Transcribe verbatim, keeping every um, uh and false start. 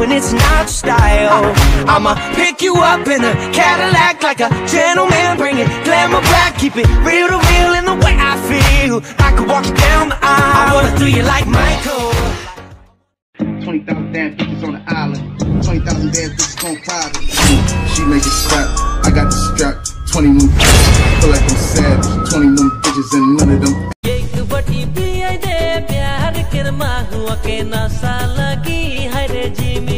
and it's not style. I'ma pick you up in a Cadillac like a gentleman, bring it glamour back, keep it real to real in the way I feel. I could walk you down the aisle, I wanna do you like Michael. Twenty thousand damn bitches on the island, twenty thousand damn bitches on private. She make it strap, I got the strap. Twenty new bitches, feel like I'm savage. Twenty new bitches and none of them. एक बड़ी भी आई दे प्यार के माहुआ के नशा लगी हरे जी